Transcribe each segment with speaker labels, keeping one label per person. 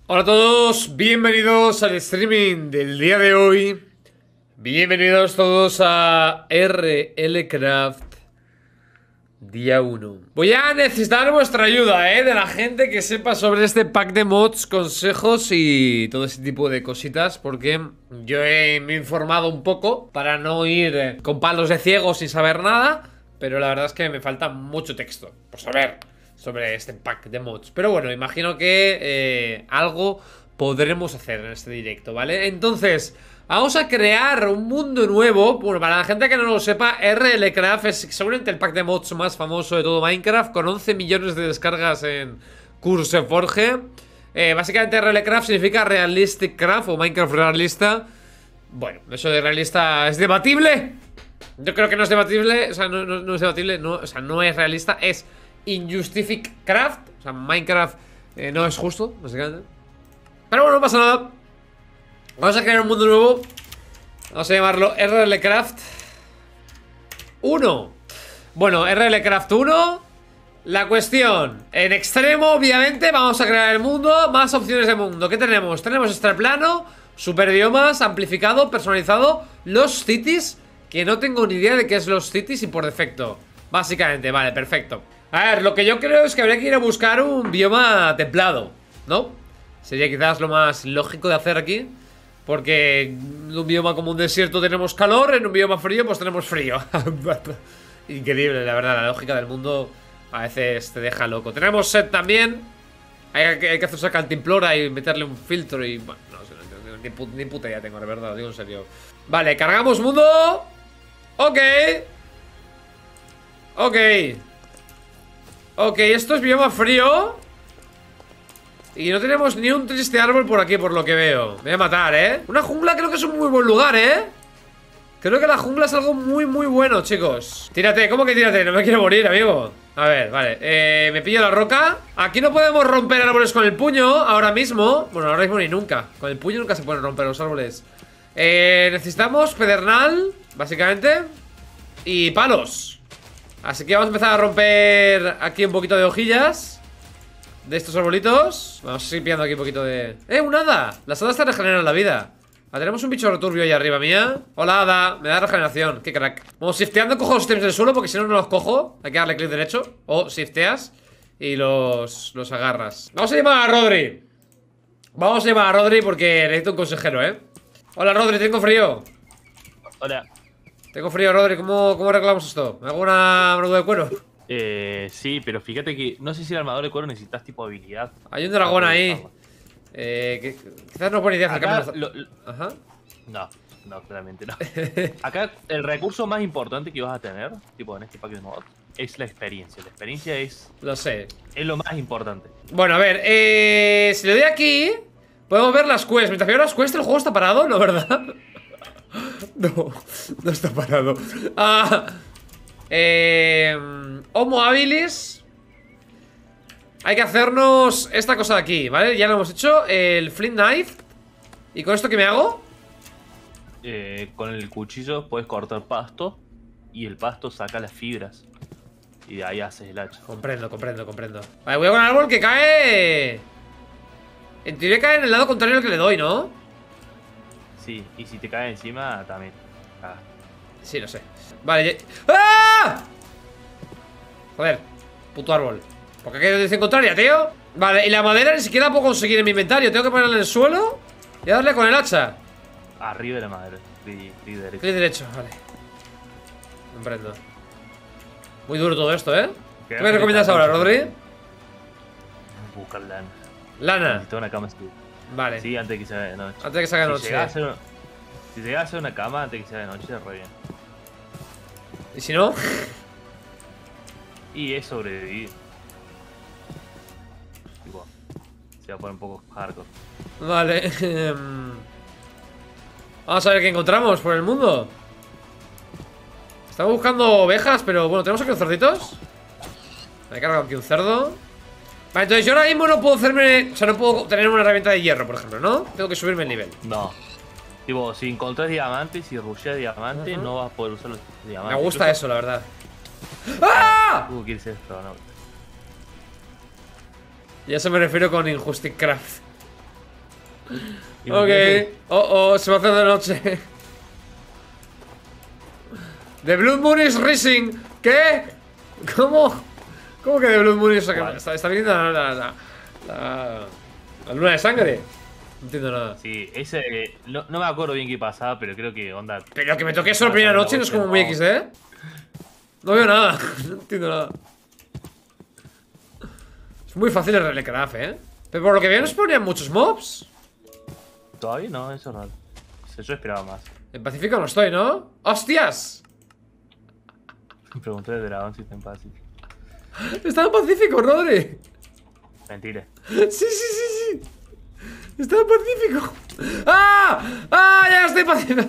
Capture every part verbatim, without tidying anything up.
Speaker 1: Hola a todos, bienvenidos al streaming del día de hoy. Bienvenidos todos a R L Craft Día uno. Voy a necesitar vuestra ayuda, eh, de la gente que sepa sobre este pack de mods, consejos y todo ese tipo de cositas, porque yo he, me he informado un poco para no ir eh, con palos de ciego sin saber nada, pero la verdad es que me falta mucho texto por saber sobre este pack de mods. Pero bueno, imagino que eh, algo podremos hacer en este directo, ¿vale? Entonces, vamos a crear un mundo nuevo. Bueno, para la gente que no lo sepa, R L Craft es seguramente el pack de mods más famoso de todo Minecraft, con once millones de descargas en CurseForge. eh, Básicamente R L Craft significa Realistic Craft o Minecraft realista. Bueno, eso de realista es debatible. Yo creo que no es debatible. O sea, no, no, no es debatible, no, o sea, no es realista, es Injustific Craft. O sea, Minecraft eh, no es justo, básicamente. Pero bueno, no pasa nada. Vamos a crear un mundo nuevo. Vamos a llamarlo R L Craft uno. Bueno, R L Craft uno. La cuestión, en extremo, obviamente, vamos a crear el mundo. Más opciones de mundo. ¿Qué tenemos? Tenemos extra plano, super biomas, amplificado, personalizado, los cities, que no tengo ni idea de qué es los cities y por defecto. Básicamente, vale, perfecto. A ver, lo que yo creo es que habría que ir a buscar un bioma templado, ¿no? Sería quizás lo más lógico de hacer aquí, porque en un bioma como un desierto tenemos calor, en un bioma frío pues tenemos frío. Increíble, la verdad, la lógica del mundo a veces te deja loco. Tenemos set también. Hay que, hay que hacer esa cantimplora y meterle un filtro y... Bueno, no sé, no, no, ni, puta, ni puta idea tengo, de verdad, lo digo en serio. Vale, cargamos mundo. Ok. Ok. Ok, esto es bioma frío. Y no tenemos ni un triste árbol por aquí, por lo que veo. Me voy a matar, ¿eh? Una jungla creo que es un muy buen lugar, ¿eh? Creo que la jungla es algo muy, muy bueno, chicos. Tírate, ¿cómo que tírate? No me quiero morir, amigo. A ver, vale, eh, me pillo la roca. Aquí no podemos romper árboles con el puño ahora mismo. Bueno, ahora mismo ni nunca. Con el puño nunca se pueden romper los árboles. eh, Necesitamos pedernal, básicamente, y palos. Así que vamos a empezar a romper aquí un poquito de hojillas de estos arbolitos. Vamos a seguir pillando aquí un poquito de... ¡Eh, un hada! Las hadas te regeneran la vida. Ah, tenemos un bicho returbio ahí arriba mía. Hola, hada, me da regeneración, qué crack. Vamos, shifteando cojo los ítems del suelo, porque si no, no los cojo. Hay que darle clic derecho, o shifteas y los, los agarras. Vamos a llamar a Rodri. Vamos a llamar a Rodri porque necesito un consejero, ¿eh? Hola, Rodri, tengo frío.
Speaker 2: Hola.
Speaker 1: Tengo frío, Rodri, ¿cómo, cómo arreglamos esto? ¿Me hago una armadura de cuero?
Speaker 2: Eh, sí, pero fíjate que no sé si el armador de cuero necesitas tipo habilidad.
Speaker 1: Hay un dragón ahí. Eh, que, quizás no es buena idea acercarnos.
Speaker 2: Lo, lo...
Speaker 1: Ajá.
Speaker 2: No, no, claramente no. Acá el recurso más importante que vas a tener, tipo en este pack de mods, es la experiencia. La experiencia es...
Speaker 1: Lo sé.
Speaker 2: Es lo más importante.
Speaker 1: Bueno, a ver, eh, si le doy aquí, podemos ver las quests. Mientras veo las quests, el juego está parado, ¿no, verdad? No, no está parado. Ah, eh, Homo habilis. Hay que hacernos esta cosa de aquí, ¿vale? Ya lo hemos hecho, el flint knife. ¿Y con esto qué me hago?
Speaker 2: Eh, con el cuchillo puedes cortar pasto y el pasto saca las fibras. Y de ahí haces el hacha.
Speaker 1: Comprendo, comprendo, comprendo. Vale, voy a con el árbol que cae. En teoría cae en el lado contrario al que le doy, ¿no?
Speaker 2: Sí, y si te cae encima, también. Ah.
Speaker 1: Sí, lo sé. Vale, ya... ¡Ah! Joder, puto árbol. ¿Por qué hay dirección contraria, tío? Vale, y la madera ni siquiera la puedo conseguir en mi inventario. Tengo que ponerla en el suelo y darle con el hacha.
Speaker 2: Arriba de la madera. Clic derecho.
Speaker 1: Clic derecho, vale. Comprendo. Muy duro todo esto, ¿eh? ¿Qué me recomiendas ahora, Rodri?
Speaker 2: Buscar lana.
Speaker 1: Lana.
Speaker 2: Necesito una cama así.
Speaker 1: Vale.
Speaker 2: Sí, antes de que se haga de noche.
Speaker 1: Antes de que se haga de noche.
Speaker 2: Si llegás a hacer una, si llegás a hacer una cama antes de que se haga de noche, re bien.
Speaker 1: ¿Y si no?
Speaker 2: Y es sobrevivir. Igual. Se va a poner un poco hardcore.
Speaker 1: Vale. Vamos a ver qué encontramos por el mundo. Estamos buscando ovejas, pero bueno, tenemos aquí unos cerditos. Me he cargado aquí un cerdo. Vale, entonces yo ahora mismo no puedo hacerme... O sea, no puedo tener una herramienta de hierro, por ejemplo, ¿no? Tengo que subirme el nivel.
Speaker 2: No. Tipo, si encontrás diamantes, si rusheas diamantes, uh-huh. no vas a poder usar los diamantes.
Speaker 1: Me gusta eso, la verdad. ¡Ah!
Speaker 2: Uh, quieres esto, no.
Speaker 1: Y a eso me refiero con Injustice Craft. Ok. Oh, oh, se va a hacer de noche. The Blood Moon is rising. ¿Qué? ¿Cómo? ¿Cómo que The Blood Moon is rising? Está, está viniendo la, la, la, la, la luna de sangre. No entiendo nada.
Speaker 2: Sí, ese. No, no me acuerdo bien qué pasaba, pero creo que onda.
Speaker 1: Pero que me toque eso la primera noche no es como muy equis de. No veo nada. No entiendo nada. Es muy fácil el Relecraft, eh. Pero por lo que veo no se ponían muchos mobs.
Speaker 2: Todavía no, eso no. Yo esperaba más.
Speaker 1: En Pacífico no estoy, ¿no? ¡Hostias!
Speaker 2: Pregunté de dragón si está en Pacífico.
Speaker 1: Estaba en Pacífico, Rodri.
Speaker 2: Mentira.
Speaker 1: Sí, sí, sí, sí. Estaba en Pacífico. ¡Ah! ¡Ah! Ya estoy en Pacífico.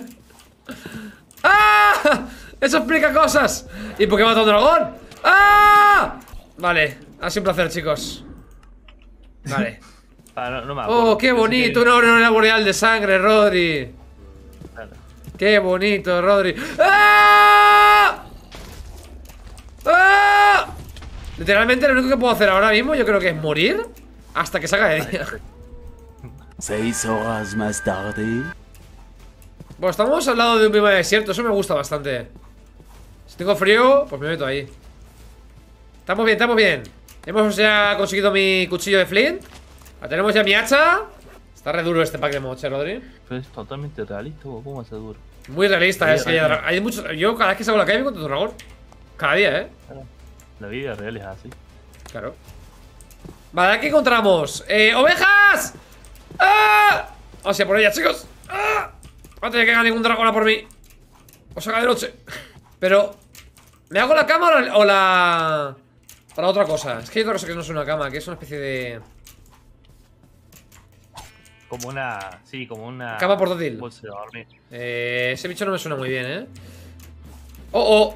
Speaker 1: ¡Ah! Eso explica cosas. ¿Y por qué mata a un dragón? ¡Ah! Vale, ha sido un placer, chicos. Vale.
Speaker 2: Ah, no, no me acuerdo.
Speaker 1: Oh, qué bonito. Una aurora boreal de sangre, Rodri.
Speaker 2: Claro.
Speaker 1: Qué bonito, Rodri. ¡Ah! ¡Ah! Literalmente lo único que puedo hacer ahora mismo yo creo que es morir hasta que salga de día.
Speaker 3: Seis horas más tarde.
Speaker 1: Bueno, estamos al lado de un bioma desierto, eso me gusta bastante. Si tengo frío, pues me meto ahí. Estamos bien, estamos bien. Hemos ya conseguido mi cuchillo de Flint. Ya tenemos ya mi hacha. Está re duro este pack de mods, ¿eh, Rodri?
Speaker 2: Pero es totalmente realista, ¿cómo va a ser duro?
Speaker 1: Muy realista,
Speaker 2: Sí,
Speaker 1: es que hay, hay muchos. Yo cada vez que salgo a la calle me encuentro un dragón. Cada día, ¿eh?
Speaker 2: Claro. La vida real es así.
Speaker 1: Claro. Vale, aquí encontramos eh, ¡ovejas! ¡Ah! Vamos a por ellas, chicos. ¡Ah! Antes de que haga ningún dragón a por mí. Os haga de noche. Pero ¿me hago la cama o la, o la... Para otra cosa? Es que hay otra cosa que no es una cama, que es una especie de...
Speaker 2: Como una. Sí, como una.
Speaker 1: Cama portátil.
Speaker 2: Bolsa de dormir.
Speaker 1: Eh, ese bicho no me suena muy bien, ¿eh? ¡Oh, oh!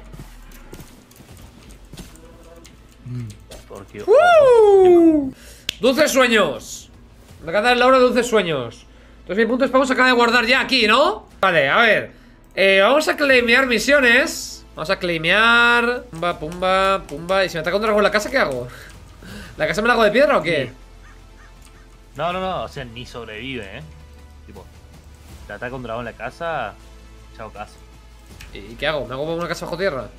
Speaker 2: Porque.
Speaker 1: ¡Uh! ¡Dulces sueños! Me encanta la hora de dulces sueños. Entonces mi punto es vamos a acabar de guardar ya aquí, ¿no? Vale, a ver eh, vamos a claimear misiones. Vamos a claimear. Pumba, pumba, pumba. ¿Y si me ataca un dragón en la casa, qué hago? ¿La casa me la hago de piedra o qué?
Speaker 2: Sí. No, no, no, o sea, ni sobrevive, ¿eh? Tipo, te ataca un dragón en la casa, chao casa.
Speaker 1: ¿Y qué hago? ¿Me hago una casa bajo tierra?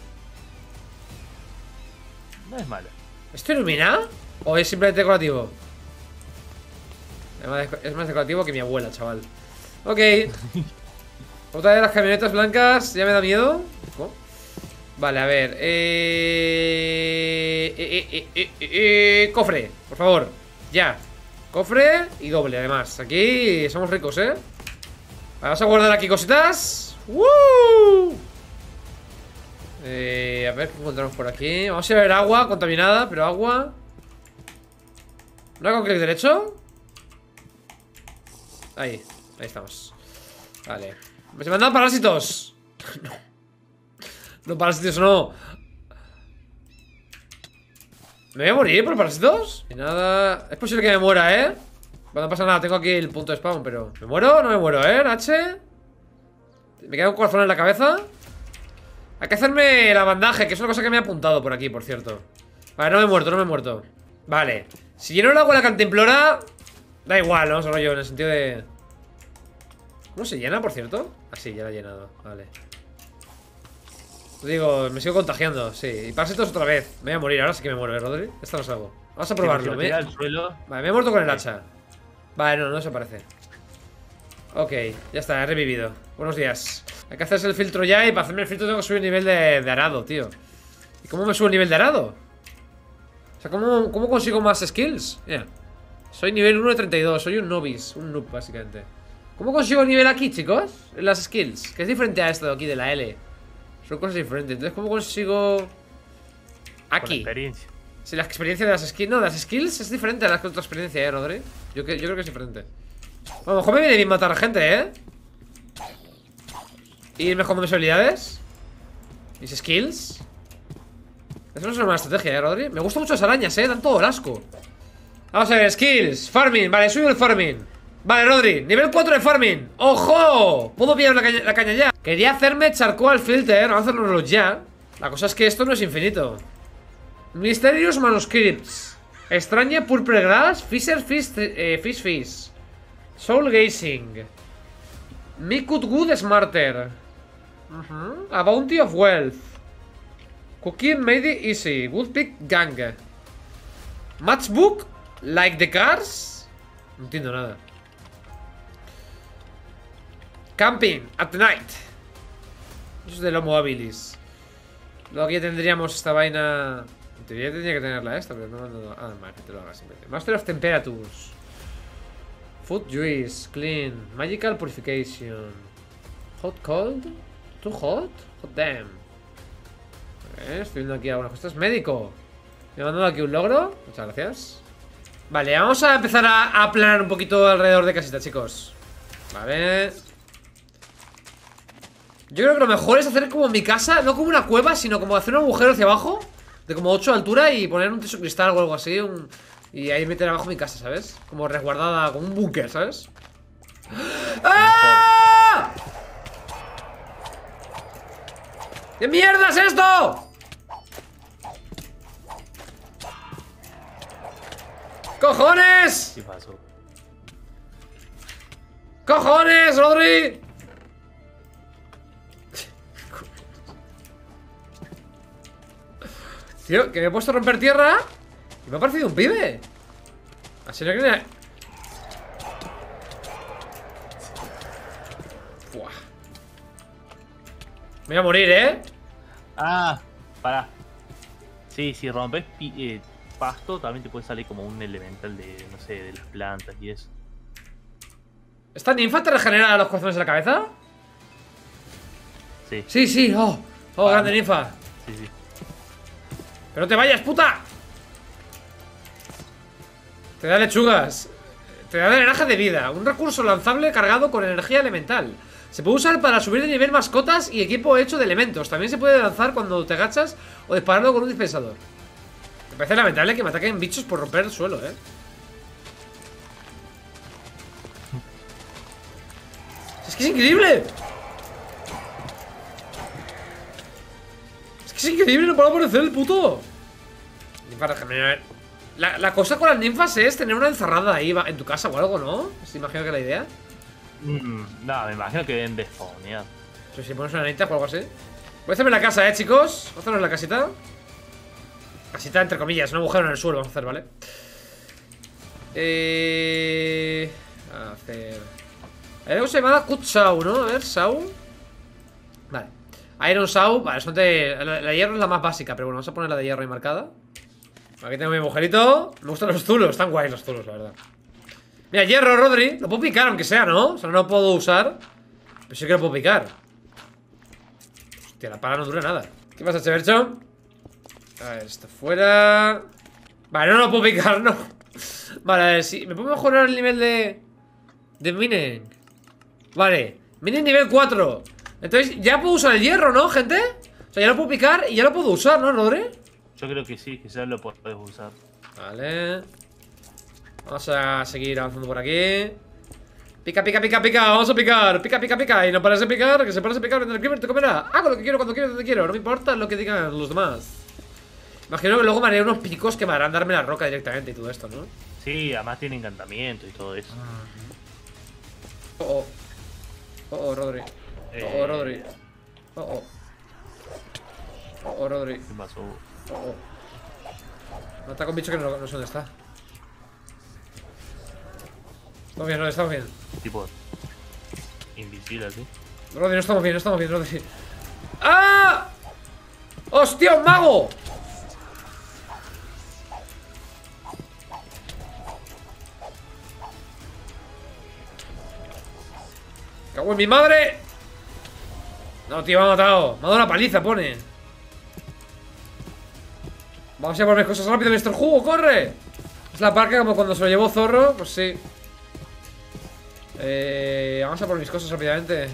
Speaker 2: No es malo.
Speaker 1: ¿Esto ilumina? ¿O es simplemente decorativo? Es más, es más decorativo que mi abuela, chaval. Ok. Otra de las camionetas blancas. Ya me da miedo. ¿Cómo? Vale, a ver eh... Eh, eh, eh, eh, eh... Cofre, por favor. Ya. Cofre y doble, además. Aquí somos ricos, ¿eh? Vamos a guardar aquí cositas. ¡Woo! Eh, a ver qué encontramos por aquí. Vamos a ver agua contaminada, pero agua. ¿No con clic derecho? Ahí, ahí estamos. Vale. Se me han dado parásitos. No. No, parásitos no. ¿Me voy a morir por parásitos? Y nada. Es posible que me muera, ¿eh? Bueno, no pasa nada, tengo aquí el punto de spawn, pero... ¿Me muero o no me muero, eh, Nache? Me queda un corazón en la cabeza. Hay que hacerme el bandaje, que es una cosa que me he apuntado por aquí, por cierto. Vale, no me he muerto, no me he muerto. Vale. Si lleno el agua en la cantimplora, da igual, ¿no? Solo yo, en el sentido de... ¿Cómo se llena, por cierto? Ah, sí, ya la he llenado, vale. Digo, me sigo contagiando, sí. Y parásitos otra vez. Me voy a morir, ahora sí que me muero, ¿eh, Rodri? Esta no salgo. Vamos a probarlo.
Speaker 2: Me... al suelo.
Speaker 1: Vale, me he muerto con el hacha. Vale, no, no se parece. Ok, ya está, he revivido. Buenos días. Hay que hacerse el filtro ya y para hacerme el filtro tengo que subir el nivel de, de arado, tío. ¿Y cómo me subo el nivel de arado? O sea, ¿cómo, cómo consigo más skills? Mira, soy nivel uno de treinta y dos, soy un novice, un noob, básicamente. ¿Cómo consigo el nivel aquí, chicos? En las skills, que es diferente a esto de aquí, de la L. Son cosas diferentes. Entonces, ¿cómo consigo aquí?
Speaker 2: Con la experiencia.
Speaker 1: Si la experiencia de las skills... No, de las skills es diferente a la otra experiencia, ¿eh, Rodri? Yo, yo creo que es diferente. Bueno, a lo mejor me viene bien matar a gente, ¿eh? Y mejorando mis habilidades. Mis skills. Eso no es una buena estrategia, ¿eh, Rodri? Me gustan mucho las arañas, ¿eh? Dan todo el asco. Vamos a ver, skills, farming. Vale, subo el farming. Vale, Rodri, nivel cuatro de farming. ¡Ojo! Puedo pillar la caña, la caña ya. Quería hacerme charcoal filter. Vamos a hacerlo ya. La cosa es que esto no es infinito. Mysterious Manuscripts. Extraña Purple Grass. Fisher Fish, eh, Fish Fish. Soul Gazing. Make it good smarter. Uh-huh. A Bounty of Wealth. Cooking made it easy. Woodpick gang. Matchbook. Like the cars. No entiendo nada. Camping at night. Eso es de Homo habilis. Luego aquí ya tendríamos esta vaina. En teoría tendría que tenerla esta, pero no. no, no. Ah, vale, que te lo hagas simplemente. Master of Temperatures. Food Juice. Clean. Magical Purification. Hot Cold. Too hot? Hot damn. Eh, estoy viendo aquí algunas cosas. Médico. Me han mandado aquí un logro. Muchas gracias. Vale, vamos a empezar a, a aplanar un poquito alrededor de casita, chicos. Vale. Yo creo que lo mejor es hacer como mi casa. No como una cueva, sino como hacer un agujero hacia abajo. De como ocho de altura y poner un techo cristal o algo así. Un, y ahí meter abajo mi casa, ¿sabes? Como resguardada, como un búnker, ¿sabes? ¡Ah! ¿Qué mierda es esto? ¡Cojones!
Speaker 2: ¿Qué pasó?
Speaker 1: ¡Cojones, Rodri! Tío, que me he puesto a romper tierra y me ha parecido un pibe. Así no que... Buah. Me voy a morir, ¿eh?
Speaker 2: Ah, pará. Sí, si rompes pi- eh, pasto, también te puede salir como un elemental de, no sé, de las plantas y eso.
Speaker 1: ¿Esta ninfa te regenera los corazones de la cabeza?
Speaker 2: Sí,
Speaker 1: Sí, sí, oh, oh, grande ninfa.
Speaker 2: sí, sí.
Speaker 1: ¡Pero no te vayas, puta! Te da lechugas. Te da drenaje de vida. Un recurso lanzable cargado con energía elemental. Se puede usar para subir de nivel mascotas y equipo hecho de elementos. También se puede lanzar cuando te agachas o dispararlo con un dispensador. Me parece lamentable que me ataquen bichos por romper el suelo, eh. Es que es increíble. Es que es increíble, no para aparecer el puto. Ninfa regenerar. La, la cosa con las ninfas es tener una encerrada ahí en tu casa o algo, ¿no? Se imagino que la idea.
Speaker 2: Mm, no, me imagino que deben despawnear.
Speaker 1: Si si pones una anita o algo así. Voy a hacerme la casa, eh, chicos. Vamos a hacernos la casita. Casita entre comillas, un agujero en el suelo vamos a hacer, ¿vale? Eh... A hacer... Hay algo que se llama Cut Saw, ¿no? A ver, Saw. Vale. Iron Saw, vale, son de... La, la hierro es la más básica, pero bueno, vamos a poner la de hierro ahí marcada. Aquí tengo mi agujerito. Me gustan los zulos, están guays los zulos, la verdad. Mira, hierro, Rodri. Lo puedo picar, aunque sea, ¿no? O sea, no lo puedo usar, pero sí que lo puedo picar. Hostia, la pala no dura nada. ¿Qué pasa, Chevercho? A ver, esto fuera. Vale, no lo puedo picar, no. Vale, a ver, si me puedo mejorar el nivel de... De mining. Vale, mining nivel cuatro. Entonces, ya puedo usar el hierro, ¿no, gente? O sea, ya lo puedo picar y ya lo puedo usar, ¿no, Rodri?
Speaker 2: Yo creo que sí, que ya lo puedes usar.
Speaker 1: Vale. Vamos a seguir avanzando por aquí. Pica, pica, pica, pica. Vamos a picar. Pica, pica, pica. Y no pares de picar. Que se pares de picar. El creeper te comerá. Hago lo que quiero, cuando quiero, donde quiero. No me importa lo que digan los demás. Imagino que luego me haré unos picos que me harán darme la roca directamente y todo esto, ¿no?
Speaker 2: Sí, además tiene encantamiento y todo eso.
Speaker 1: Oh, oh. Oh, oh, Rodri. Oh, oh, Rodri. Oh, oh. Oh, oh, Rodri.
Speaker 2: ¿Qué pasó?
Speaker 1: Oh, oh. Me ataca un bicho que no, no sé dónde está. Estamos bien, Rodri, estamos bien.
Speaker 2: Tipo invisible así.
Speaker 1: Rodri, no estamos bien, no estamos bien, Rodri. ¡Ah! ¡Hostia, un mago! ¡Cago en mi madre! No, tío, me ha matado. Me ha dado una paliza, pone. Vamos a ir por mis cosas rápido, mister Jugo, corre. Es la parca como cuando se lo llevó Zorro. Pues sí. Eh, vamos a por mis cosas rápidamente.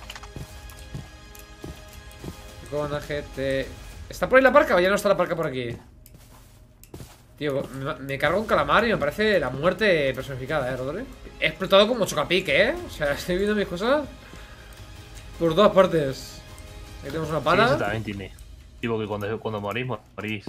Speaker 1: Con G T. ¿Está por ahí la parca o ya no está la parca por aquí? Tío, me, me cargo un calamar y me parece la muerte personificada, ¿eh, Rodri? He explotado como chocapique, ¿eh? O sea, estoy viendo mis cosas por todas partes. Aquí tenemos una
Speaker 2: Sí,
Speaker 1: pala.
Speaker 2: eso también tiene. Tipo que cuando, cuando morís, morís.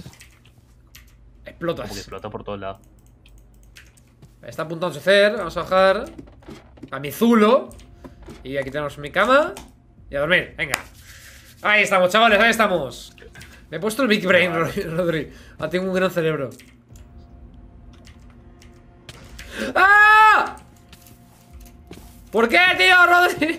Speaker 1: Explotas.
Speaker 2: Como que explota por todos lados.
Speaker 1: Está a punto de anochecer. Vamos a bajar. a mi zulo. Y aquí tenemos mi cama. Y a dormir, venga. Ahí estamos, chavales, ahí estamos. Me he puesto el Big Brain, Rodri. Ah, tengo un gran cerebro. ¡Ah! ¿Por qué, tío, Rodri?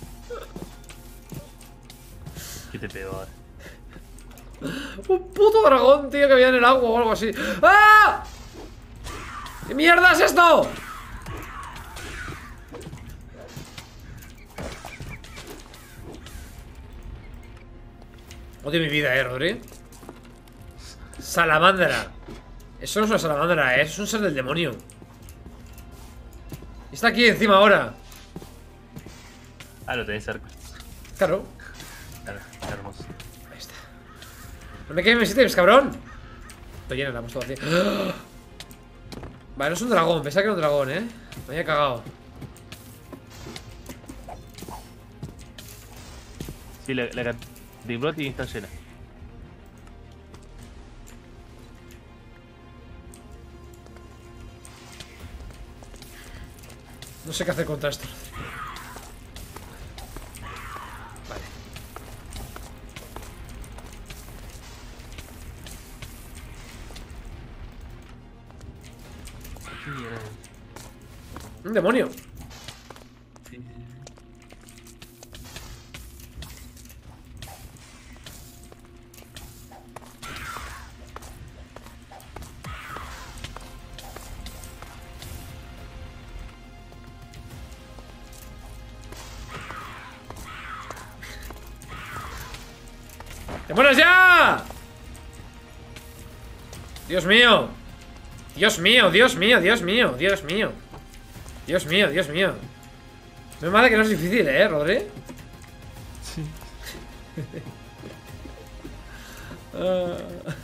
Speaker 2: ¿Qué te pegó ahora?
Speaker 1: Un puto dragón, tío, que había en el agua o algo así. ¡Ah! ¿Qué mierda es esto? Odio mi vida, eh, Rodri. Salamandra. Eso no es una salamandra, eh. Eso es un ser del demonio. Está aquí encima ahora.
Speaker 2: Ah, lo tenés cerca.
Speaker 1: Claro.
Speaker 2: Claro, está hermoso.
Speaker 1: Ahí está. No me quemes mis ítems, cabrón. Estoy llena, la hemos todo así. Vale, no es un dragón. Pensaba que era un dragón, eh. Me había cagado.
Speaker 2: Sí, la, la Cantimplora está llena.
Speaker 1: No sé qué hacer contra esto. Vale. Un demonio.
Speaker 2: Sí, sí, sí.
Speaker 1: ¡Te mueres ya! Dios mío. Dios mío, Dios mío, Dios mío, Dios mío. Dios mío, Dios mío. No es madre que no es difícil, eh, Rodri.
Speaker 2: Sí.
Speaker 1: Ah.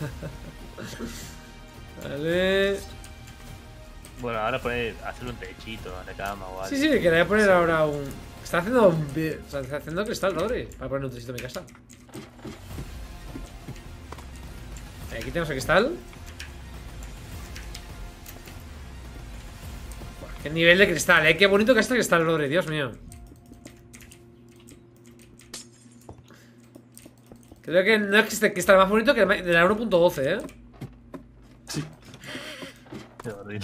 Speaker 1: Vale.
Speaker 2: Bueno, ahora poner, hacer un techito en la cama o algo.
Speaker 1: Sí, sí, que le voy a poner ahora un... Está haciendo un... vi- o sea, está haciendo cristal, Rodri. Para poner un techito en mi casa. Aquí tenemos el cristal. Buah, qué nivel de cristal, eh. Qué bonito que está el cristal, Rodri. Dios mío. Creo que no existe cristal más bonito que el de la uno punto doce, eh.
Speaker 2: Sí. Qué horrible.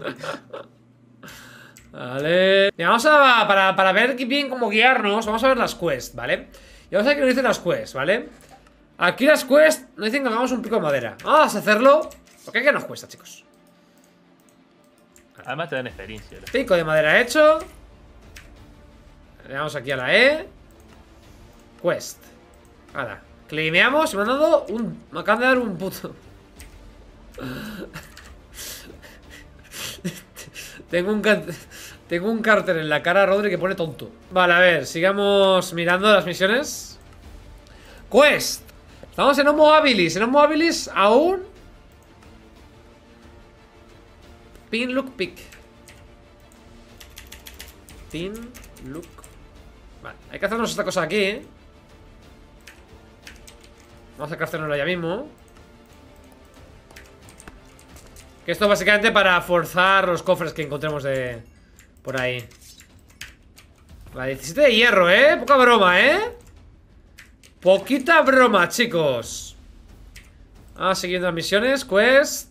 Speaker 1: Vale. Mira, vamos a... Para, para ver bien cómo guiarnos, vamos a ver las quests, ¿vale? Y vamos a ver qué nos dicen las quests, ¿vale? Aquí las quests nos dicen que hagamos un pico de madera. Vamos a hacerlo. Porque ¿qué nos cuesta, chicos?
Speaker 2: Además te dan experiencia. ¿no?
Speaker 1: Pico de madera hecho. Le damos aquí a la E. Quest. Ahora, claimeamos y me han dado un... Me acaban de dar un puto... Tengo un... can- Tengo un cárter en la cara, Rodri, que pone tonto. Vale, a ver, sigamos mirando las misiones. Quest. Estamos en Homo habilis. En Homo habilis aún... Pin look pick. Pin look. Vale, hay que hacernos esta cosa aquí, ¿eh? Vamos a craftearnoslo ya mismo. Que esto básicamente para forzar los cofres que encontremos de... Por ahí. Vale, diecisiete de hierro, ¿eh? Poca broma, ¿eh? Poquita broma, chicos. Ah, siguiendo las misiones. Quest.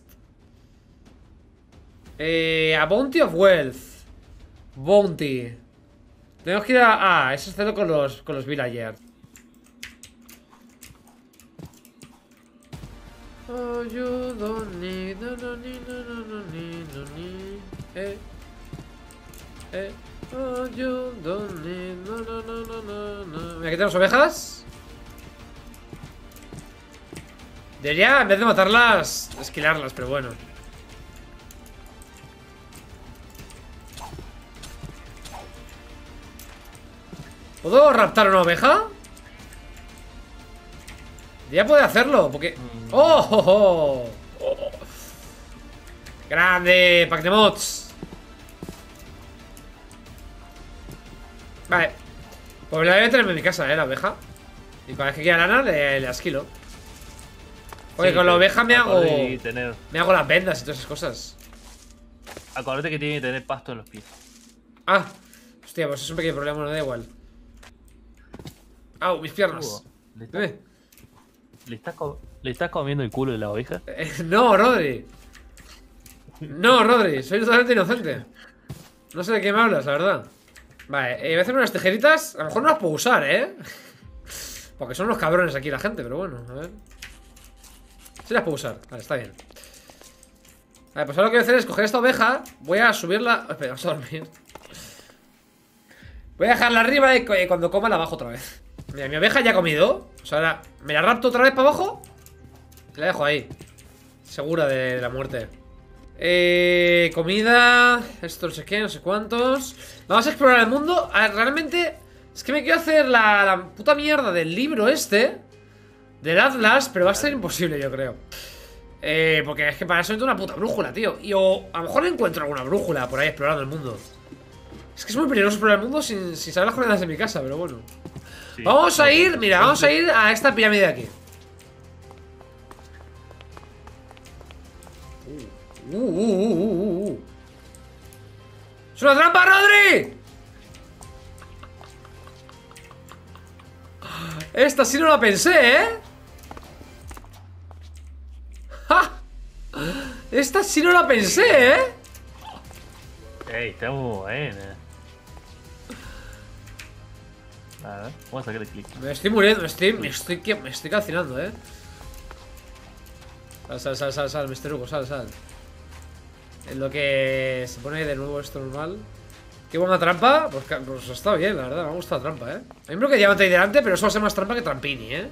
Speaker 1: Eh, a Bounty of Wealth. Bounty. Tenemos que ir a... Ah, eso es hacerlo con los, con los villagers. Oh, you don't need, no, no, need, no, no, no, need, no, need. Eh. Eh. Oh, you don't need, no, no, no, no, no, no. Mira, aquí tenemos ovejas. Debería, en vez de matarlas, esquilarlas, pero bueno. ¿Puedo raptar una oveja? Ya puede hacerlo, porque... ¡Oh! oh, oh, oh. ¡Grande! ¡Pack de mods! Vale. Pues la voy a tener en mi casa, eh, la oveja. Y cada vez que quiera lana, le, le asquilo. Porque
Speaker 2: Sí,
Speaker 1: con la
Speaker 2: pero
Speaker 1: oveja me hago...
Speaker 2: acordate que Tener,
Speaker 1: Me hago las vendas y todas esas cosas.
Speaker 2: acordate que tiene que tener pasto en los pies.
Speaker 1: Ah, Hostia, pues es un pequeño problema, no da igual. Au, mis piernas.
Speaker 2: Uh, ¿Le estás,
Speaker 1: Dime.
Speaker 2: ¿le, estás co- ¿Le estás comiendo el culo de la oveja?
Speaker 1: Eh, no, Rodri. No, Rodri, soy totalmente inocente. No sé de qué me hablas, la verdad. Vale, eh, voy a hacer unas tijeritas. A lo mejor no las puedo usar, ¿eh? Porque son unos cabrones aquí la gente, pero bueno, a ver. Sí las puedo usar, vale, está bien. Vale, pues ahora lo que voy a hacer es coger esta oveja. Voy a subirla. Espera, vamos a dormir. Voy a dejarla arriba y cuando coma la bajo otra vez. Mira, mi oveja ya ha comido. O sea, ahora me la rapto otra vez para abajo y la dejo ahí. Segura de la muerte. Eh, comida. Esto no sé qué, no sé cuántos. Vamos a explorar el mundo. A ver, realmente es que me quiero hacer la, la puta mierda del libro este, del Atlas, pero va a ser imposible, yo creo. Eh, porque es que para eso necesito una puta brújula, tío. Y o a lo mejor encuentro alguna brújula por ahí explorando el mundo. Es que es muy peligroso explorar el mundo sin, sin saber las coordenadas de mi casa, pero bueno.
Speaker 2: Sí.
Speaker 1: Vamos a ir, mira, vamos a ir a esta pirámide de aquí. Uh, uh, uh, uh, uh, uh. ¡Es una trampa, Rodri! Esta sí no la pensé, ¿eh? ¡Ja! Esta sí no la pensé, ¿eh?
Speaker 2: Ey, está muy buena. A ver, vamos a sacar el clic.
Speaker 1: Me estoy muriendo, me estoy, me estoy, me estoy calcinando, ¿eh? Sal, sal, sal, sal, sal, mister Hugo, sal, sal. En lo que se pone de nuevo esto normal. Qué buena trampa. Pues, pues está bien, la verdad, me ha gustado la trampa, ¿eh? A mí me lo que diamante ahí delante, pero eso va a ser más trampa que trampini, ¿eh?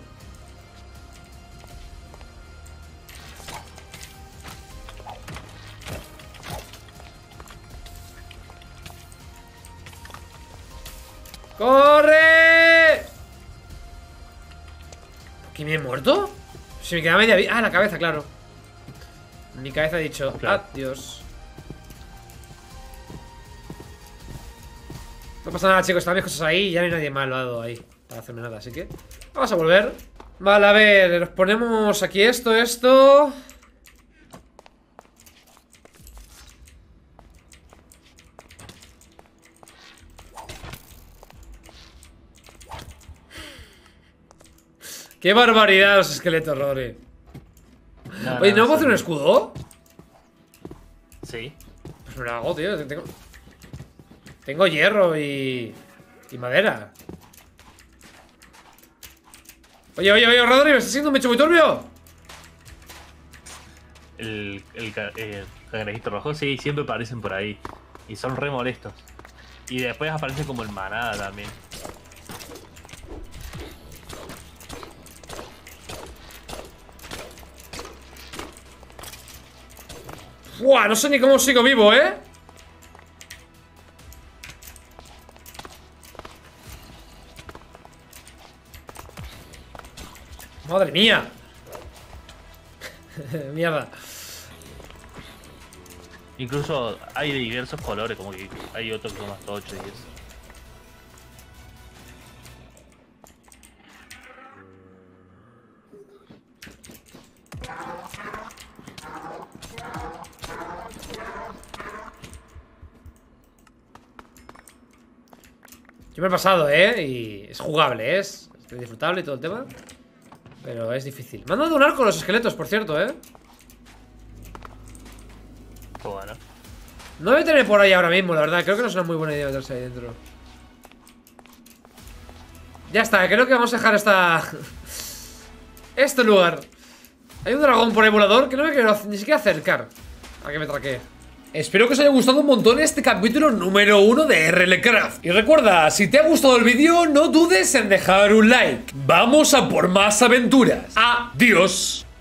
Speaker 1: ¡Corre! ¿Qué me he muerto? Si me queda media vida. Ah, la cabeza, claro. Mi cabeza ha dicho
Speaker 2: Claro.
Speaker 1: adiós. No pasa nada, chicos, están mis cosas ahí y ya no hay nadie malvado ahí para hacerme nada, así que vamos a volver. Vale, a ver, nos ponemos aquí esto, esto. ¡Qué barbaridad los esqueletos, Rodri!
Speaker 2: No,
Speaker 1: Oye, ¿no puedo
Speaker 2: son-
Speaker 1: hacer un escudo?
Speaker 2: Sí.
Speaker 1: Pues me lo hago, tío. Tengo, tengo hierro y... y madera. Oye, oye, oye, Rodri, ¿me estás haciendo un mecho muy turbio?
Speaker 2: El, el, ca- el cangrejito rojo, sí, siempre aparecen por ahí. Y son re molestos. Y después aparecen como el manada también.
Speaker 1: ¡Buah! No sé ni cómo sigo vivo, ¿eh? ¡Madre mía! Mierda.
Speaker 2: Incluso hay de diversos colores, como que hay otros que son más tochos y eso.
Speaker 1: Yo me he pasado, ¿eh? Y es jugable, ¿eh? es, es disfrutable y todo el tema. Pero es difícil. Me han dado un arco los esqueletos, por cierto, ¿eh?
Speaker 2: Pues bueno.
Speaker 1: No voy a meterme por ahí ahora mismo, la verdad. Creo que no es una muy buena idea meterse ahí dentro. Ya está, creo que vamos a dejar esta... este lugar. Hay un dragón por ahí volador que no me quiero ni siquiera acercar a que me traquee. Espero que os haya gustado un montón este capítulo número uno de R L Craft. Y recuerda, si te ha gustado el vídeo, no dudes en dejar un like. ¡Vamos a por más aventuras! ¡Adiós!